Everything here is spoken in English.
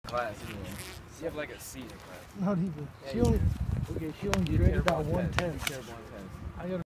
class anyway. You have like a C in class. Not even. Yeah, She you only. do. Okay, she only You graded care that about one tests. You test. care about tests. I gotta